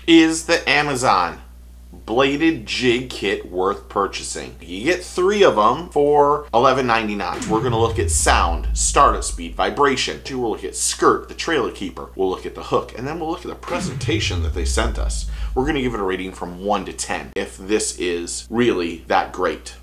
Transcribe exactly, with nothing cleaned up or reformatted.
Is the Amazon bladed jig kit worth purchasing? You get three of them for eleven ninety-nine. We're going to look at sound, startup speed, vibration. We'll look at skirt, the trailer keeper. We'll look at the hook, and then we'll look at the presentation that they sent us. We're going to give it a rating from one to ten if this is really that great.